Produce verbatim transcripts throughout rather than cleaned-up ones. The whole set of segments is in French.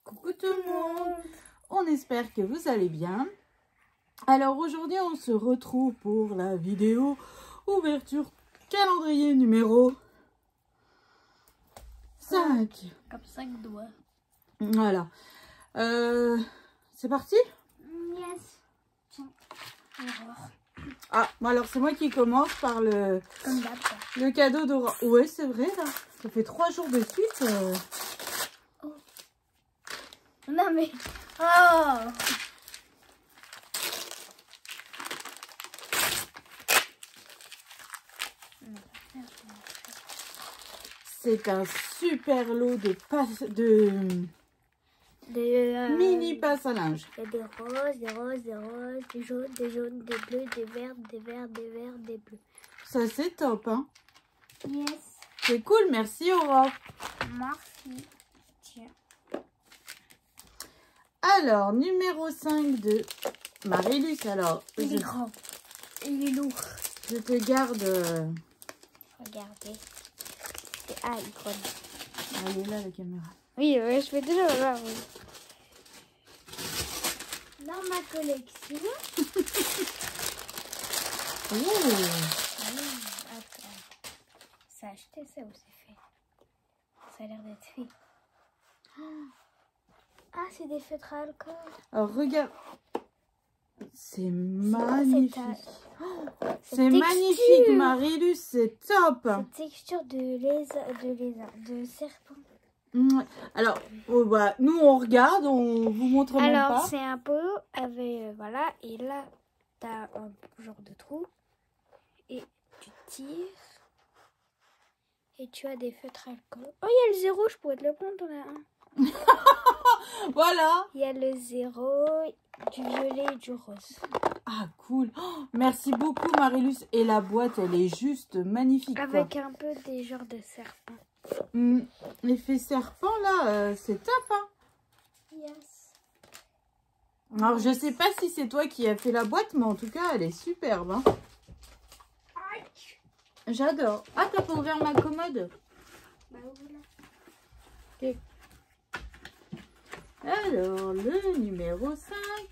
Coucou tout le monde, on espère que vous allez bien. Alors aujourd'hui on se retrouve pour la vidéo ouverture calendrier numéro cinq. Comme cinq doigts. Voilà. Euh, c'est parti? Yes. Tiens. Ah, bon alors c'est moi qui commence par le, Comme d'hab. le cadeau d'Aurore. Ouais, c'est vrai là. Ça fait trois jours de suite. Euh... Oh. Non mais... Oh. C'est un super lot de, passe, de Des, euh, mini passe à linge. Il y a des roses, des roses, des roses, des jaunes, des jaunes, des bleus, des verts, des verts, des verts, des bleus. Ça c'est top, hein. Yes. C'est cool, merci Aurore. Merci. Tiens. Alors, numéro cinq de Marie-Luce. Alors, Il je, est grand. Il est lourd. je te garde... Euh... Regardez. C'est ah, il prend. Ah, elle est là la caméra. Oui, ouais, je fais toujours là. Oui. Dans ma collection. Oh. Attends. C'est acheté ça ou c'est fait? Ça a l'air d'être fait. Ah, c'est des feutres à alcool. Alors, regarde. C'est magnifique. Oh, c'est magnifique, Marie-Luce. C'est top. Cette texture de lézard, de lézard, de serpent. Mmh. Alors, oh, bah, nous, on regarde, on vous montre même pas. Alors, c'est un pot avec, euh, voilà, et là, tu as un genre de trou. Et tu tires. Et tu as des feutres à alcool. Oh, il y a le zéro, je pourrais te le prendre, t'en as un. Voilà. Il y a le zéro, du violet et du rose. Ah, cool. Oh, merci beaucoup, Marie-Luce. Et la boîte, elle est juste magnifique. Avec quoi. un peu des genres de serpents. Mmh. L'effet serpent, là, euh, c'est top, hein. Yes. Alors, je sais pas si c'est toi qui as fait la boîte, mais en tout cas, elle est superbe, hein. J'adore. Ah, t'as pas ouvert ma commode? Bah, voilà. Ok. Alors, le numéro cinq.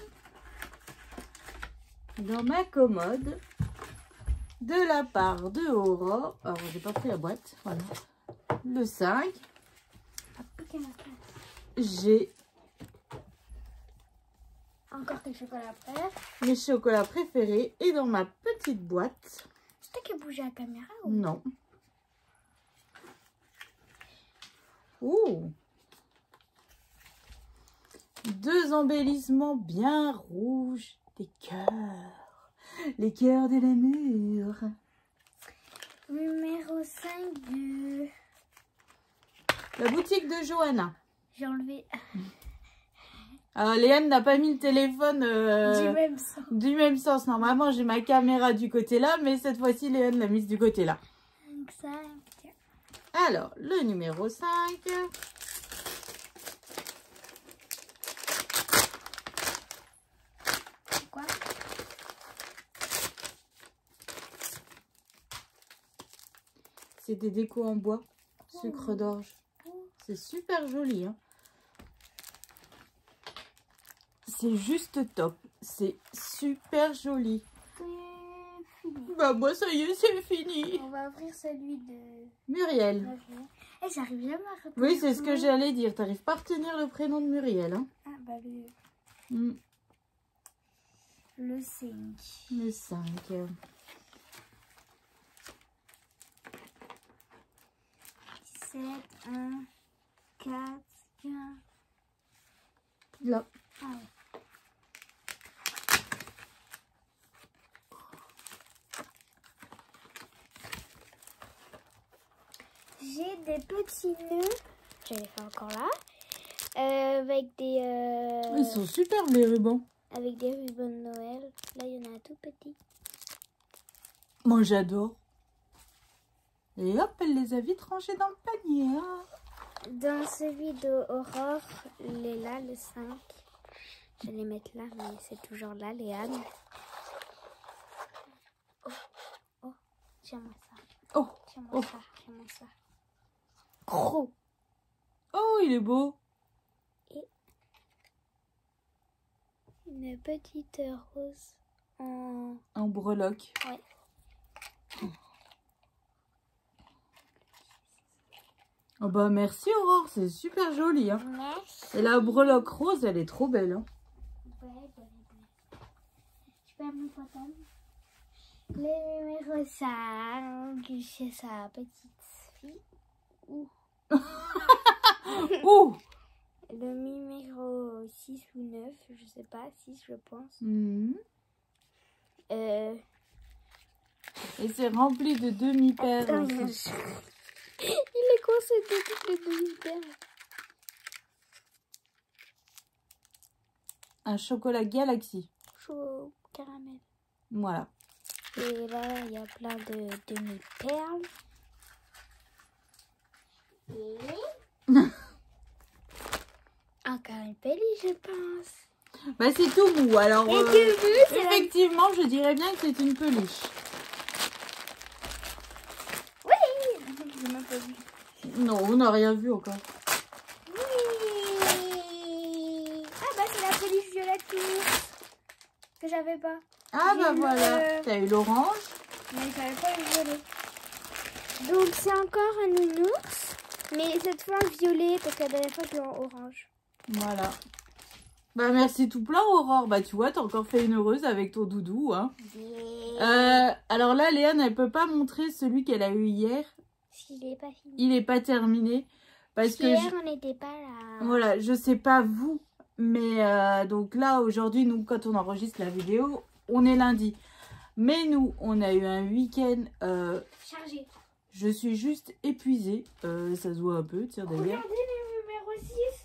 Dans ma commode. De la part de Aurore. Alors, j'ai pas pris la boîte. Voilà. Le cinq. J'ai Encore tes chocolats préférés. mes chocolats préférés. Et dans ma petite boîte. C'est toi qui as bougé la caméra ou... Non. Ouh. Deux embellissements bien rouges. Des cœurs. Les cœurs de l'amour. Numéro cinq de... La boutique de Johanna. J'ai enlevé Alors, Léane n'a pas mis le téléphone euh, du même sens. du même sens. Normalement, j'ai ma caméra du côté là, mais cette fois-ci, Léane l'a mise du côté là. cinq. Alors, le numéro cinq. Quoi? C'est des décos en bois, sucre d'orge. C'est super joli, hein. C'est juste top. C'est super joli. C'est fini. Bah moi ça y est, c'est fini. On va ouvrir celui de... Muriel. Eh, j'arrive jamais à retenir. Oui, c'est ce que j'allais dire. T'arrives pas à retenir le prénom de Muriel, hein. Ah bah le... Mm. Le cinq. Le cinq. sept, un, quatre, quinze. Là. Ah ouais. J'ai des petits nœuds. Je les fais encore là. Euh, avec des... Euh, Ils sont superbes les rubans. avec des rubans de Noël. Là, il y en a un tout petit. Moi j'adore. Et hop, elle les a vite rangés dans le panier. Hein. Dans celui d'Aurore, il est là, le cinq. Je vais les mettre là, mais c'est toujours là, Léane. Oh, oh, tiens-moi ça. Oh, Tiens-moi oh. ça, tiens-moi ça. Gros. Oh, il est beau. Une petite rose en... En breloque. Ouais. Oh bah merci Aurore, c'est super joli. Hein. Merci. Et la breloque rose, elle est trop belle. Hein. Ouais, ouais, ouais. Je perds mon pantalon. Le numéro cinq, c'est sa petite fille. Ouh. Ouh. Le numéro six ou neuf, je sais pas, six je pense. Mmh. Euh... Et c'est rempli de demi-paires. Attends, aussi. il est coincé de toutes les demi-paires. Un chocolat Galaxy. Chaud caramel. Voilà. Et là, il y a plein de demi-perles. Et... un caramel belly, je pense. Bah c'est tout mou. Alors Et euh, tu veux, c'est la... effectivement, je dirais bien que c'est une peluche. Oui. J'ai même pas vu. Non, on n'a rien vu encore. Oui. Ah bah c'est la peluche violette qui que j'avais pas. Ah J'ai bah eu voilà. le- T'as eu l'orange. Mais j'avais pas le violet. Donc c'est encore un nounours, mais cette fois en violet parce que la dernière fois je l'ai en orange. Voilà. Bah merci tout plein Aurore. Bah tu vois, t'as encore fait une heureuse avec ton doudou. Hein. Euh, alors là, Léane, elle peut pas montrer celui qu'elle a eu hier. S'il est pas fini. Il est pas terminé. Parce que Hier je... on n'était pas là. Voilà, je sais pas vous. Mais euh, donc là, aujourd'hui, nous, quand on enregistre la vidéo, on est lundi. Mais nous, on a eu un week-end. Euh, Chargé. je suis juste épuisée. Euh, ça se voit un peu, tiens d'ailleurs. Regardez le numéro six.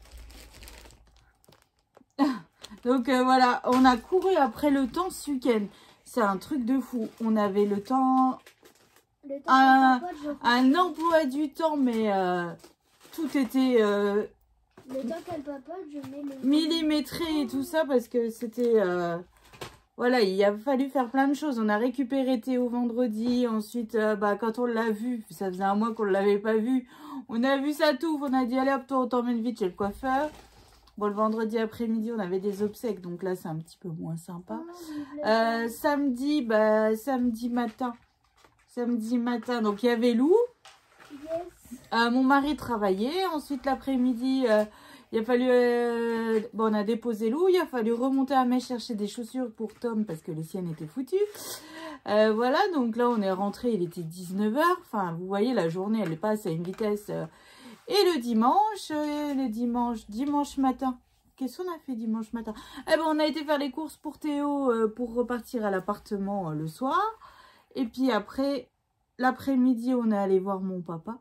Donc euh, voilà, on a couru après le temps ce week-end. C'est un truc de fou. On avait le temps, Le temps un, qu'on papote, je crois. un emploi du temps, mais euh, tout était euh, Le temps qu'elle papote, je mets le... millimétré et tout ça parce que c'était... Euh, voilà, il a fallu faire plein de choses. On a récupéré Théo vendredi. Ensuite, euh, bah, quand on l'a vu, ça faisait un mois qu'on ne l'avait pas vu. On a vu ça tout. On a dit, allez hop, toi, on t'emmène vite chez le coiffeur. Bon, le vendredi après-midi, on avait des obsèques. Donc là, c'est un petit peu moins sympa. Euh, samedi, bah, samedi matin. Samedi matin, donc il y avait Lou. Yes. Euh, mon mari travaillait. Ensuite, l'après-midi, euh, il a fallu... Euh, bon, on a déposé Lou. Il a fallu remonter à Metz chercher des chaussures pour Tom parce que les siennes étaient foutues. Euh, voilà, donc là, on est rentré. Il était dix-neuf heures. Enfin, vous voyez, la journée, elle passe à une vitesse... Euh, et le dimanche, euh, le dimanche, dimanche matin. Qu'est-ce qu'on a fait dimanche matin? Eh ben, on a été faire les courses pour Théo euh, pour repartir à l'appartement euh, le soir. Et puis après, l'après-midi, on est allé voir mon papa.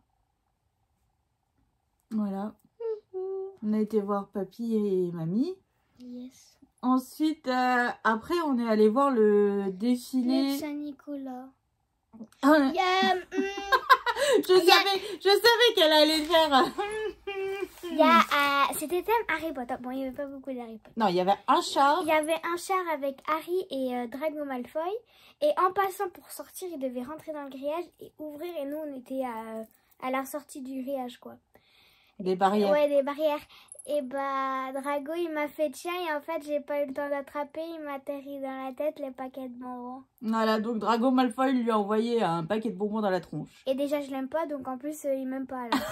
Voilà. On a été voir papy et mamie. Yes. Ensuite, euh, après, on est allé voir le Le défilé. Saint-Nicolas. Ah, Il y a... hum, je y a- savais, je savais qu'elle allait faire. il y a, euh, c'était thème Harry Potter. Bon, il n'y avait pas beaucoup d'Harry Potter. Non, il y avait un char. Il y avait un char avec Harry et euh, Drago Malfoy. Et en passant pour sortir, il devait rentrer dans le grillage et ouvrir. Et nous, on était à, à la sortie du grillage, quoi. Des barrières. Ouais, des barrières. Et bah, Drago, il m'a fait chien. Et en fait, j'ai pas eu le temps d'attraper. Il m'a atterri dans la tête les paquets de bonbons. Voilà, donc Drago Malfoy lui a envoyé un paquet de bonbons dans la tronche. Et déjà, je l'aime pas. Donc en plus, euh, il m'aime pas, là.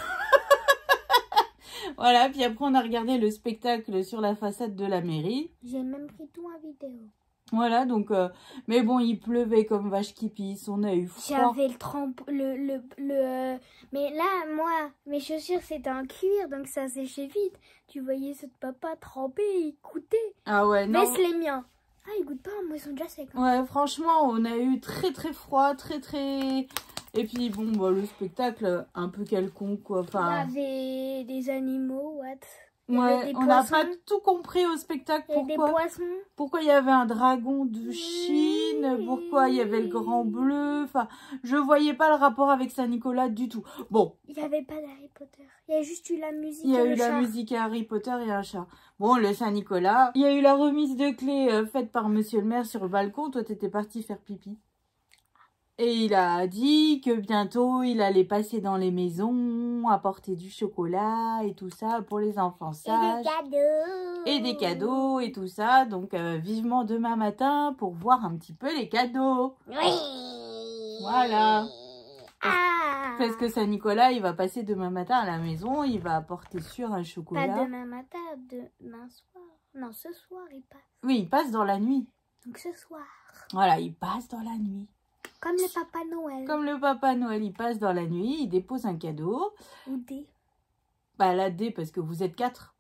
Voilà, puis après on a regardé le spectacle sur la façade de la mairie. J'ai même pris tout en vidéo. Voilà, donc... Euh, mais bon, il pleuvait comme vache qui pisse, on a eu froid. J'avais le trempe, le, le, le, euh, mais là, moi, mes chaussures, c'était en cuir, donc ça séchait vite. Tu voyais ce papa trempé, il goûtait. Ah ouais, non. Baisse les miens. Ah, ils goûtent pas, moi, ils sont déjà secs. Hein. Ouais, franchement, on a eu très très froid, très très... Et puis bon, bah, le spectacle, un peu quelconque, quoi. Enfin, Il y avait des animaux, what? Il y avait ouais, des on n'a pas poissons. tout compris au spectacle. Il y avait des Pourquoi poissons. Pourquoi il y avait un dragon de Chine? Oui. Pourquoi il y avait le grand bleu? Enfin, je voyais pas le rapport avec Saint-Nicolas du tout. Bon, Il n'y avait pas d'Harry Potter. Il y a juste eu la musique il y a et eu le la char. musique à Harry Potter et un chat. Bon, le Saint-Nicolas. Il y a eu la remise de clés euh, faite par Monsieur le maire sur le balcon. Toi, t'étais parti faire pipi. Et il a dit que bientôt, il allait passer dans les maisons, apporter du chocolat et tout ça pour les enfants sages. Et des cadeaux. Et des cadeaux et tout ça. Donc, euh, vivement demain matin pour voir un petit peu les cadeaux. Oui. Voilà. Ah. Parce que Saint-Nicolas, il va passer demain matin à la maison. Il va apporter sur un chocolat. Pas demain matin, demain soir. Non, ce soir, il passe. Oui, il passe dans la nuit. Donc ce soir. Voilà, il passe dans la nuit. Comme le Papa Noël. Comme le Papa Noël, il passe dans la nuit, il dépose un cadeau. Ou des. Bah la D, parce que vous êtes quatre.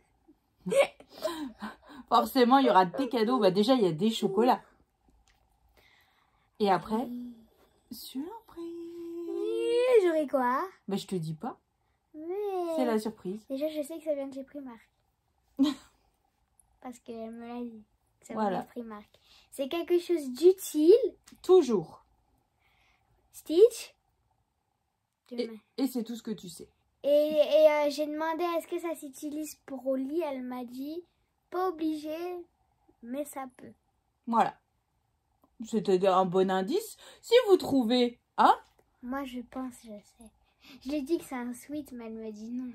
Forcément, il y aura des cadeaux. Bah déjà, il y a des chocolats. Et après, Oui. surprise. J'aurais quoi? Bah je te dis pas. Mais... C'est la surprise. Déjà, je sais que ça vient de chez Primark. Parce qu'elle me l'a dit. Ça vient Voilà. de Primark. C'est quelque chose d'utile. Toujours. Stitch. Et, et c'est tout ce que tu sais. Et, et euh, j'ai demandé est-ce que ça s'utilise pour au lit. Elle m'a dit pas obligé, mais ça peut. Voilà. C'était un bon indice. Si vous trouvez, hein? Moi, je pense, je sais. Je lui ai dit que c'est un sweat, mais elle m'a dit non.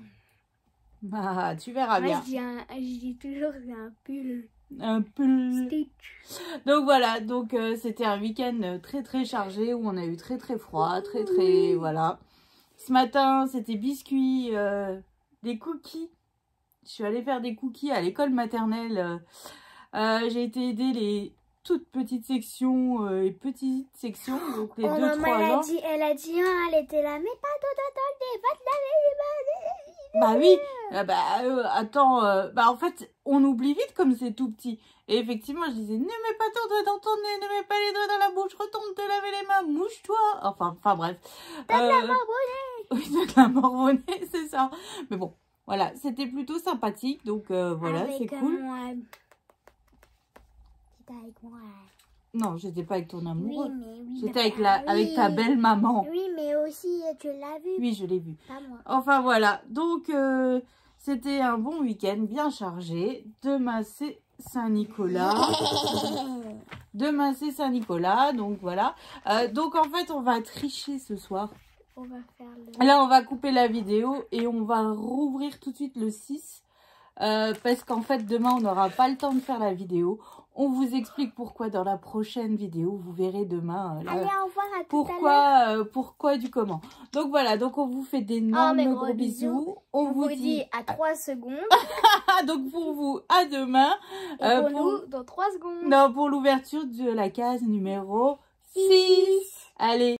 Ah, tu verras Moi, bien. je dis, un, je dis toujours que c'est un pull. Un pull. Stitch. Donc voilà, donc euh, c'était un week-end très très chargé où on a eu très très froid, très très, voilà. Ce matin, c'était biscuits, euh, des cookies. Je suis allée faire des cookies à l'école maternelle. Euh, euh, j'ai été aider les toutes petites sections euh, et petites sections, donc les Oh, deux maman, trois elle a ans. dit, elle a dit, ah, elle était là, mais pas tout, va te laver les mains. Bah oui, ah bah euh, attends, euh, bah en fait, on oublie vite comme c'est tout petit. Et effectivement, je disais, ne mets pas ton doigt dans ton nez, ne mets pas les doigts dans la bouche, retourne te laver les mains, mouche-toi. Enfin, enfin bref. T'as de Euh, la morbonnée. Oui, de la morbonnée, c'est ça. Mais bon, voilà, c'était plutôt sympathique, donc euh, voilà, c'est cool. Moi. T'étais avec moi. Non, j'étais pas avec ton Oui, amoureux. mais oui. J'étais mais avec, bah, la, oui. avec ta belle maman. Oui, mais aussi, tu l'as vu. Oui, je l'ai vu. Pas moi. Enfin voilà, donc euh, c'était un bon week-end, bien chargé. Demain c'est Saint-Nicolas. Demain c'est Saint-Nicolas, donc voilà. Euh, donc en fait on va tricher ce soir. On va faire le... Là on va couper la vidéo et on va rouvrir tout de suite le six. Euh, parce qu'en fait demain on n'aura pas le temps de faire la vidéo. On vous explique pourquoi dans la prochaine vidéo. Vous verrez demain euh, là, Allez, au revoir, à tout pourquoi, à l'heure. euh, pourquoi du comment. Donc voilà, donc on vous fait d'énormes Oh, mais gros, gros bisous. bisous. On, On vous vous dit dit à trois secondes. donc pour vous à demain. Et euh, pour pour... nous, dans trois secondes. Non, pour l'ouverture de la case numéro six. Allez.